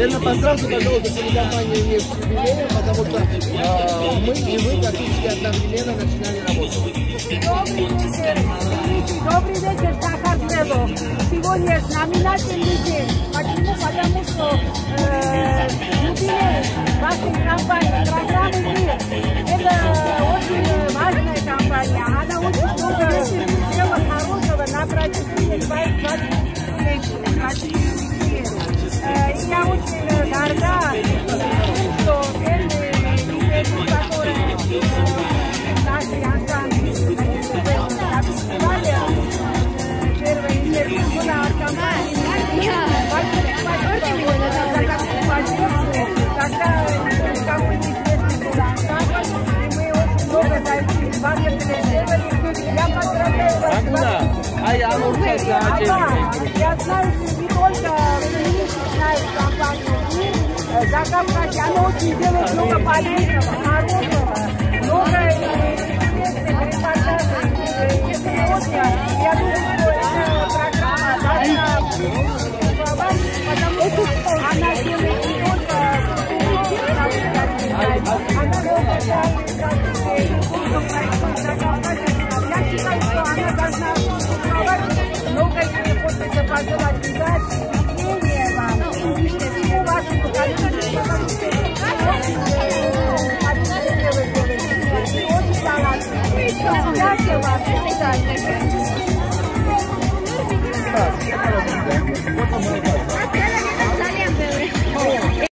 Лена, поздравьте, пожалуйста, телекомпанию «Нефть» с юбилеем, потому что мы и вы практически одновременно начинали работу. Добрый вечер, Сахарджело. Сегодня знаменательный день. Почему? Потому что юбилей вашей компании, программы «Мир». Это очень важная компания. Она очень много сделала хорошего на протяжении 20 лет. И я очень горда, что первые интервью, которые наши ансамбли написали, первое интервью было от компании. Большое спасибо за такую поддержку, когда никому не известно был ансамбль, и мы очень много сделали. Я поздравляю вас. Я знаю, что не только знают компанию «Мир», Закавказье, она очень делает много полезного, хорошего, много интересных репортажей. И сегодня я думаю, что эта программа должна существовать, потому что она делает не только она делает я считаю, что она должна существовать, много еще хочется пожелать удачи, терпения вам, всего вашего количества, потому что очень талантливый. Удачи вам, до свидания.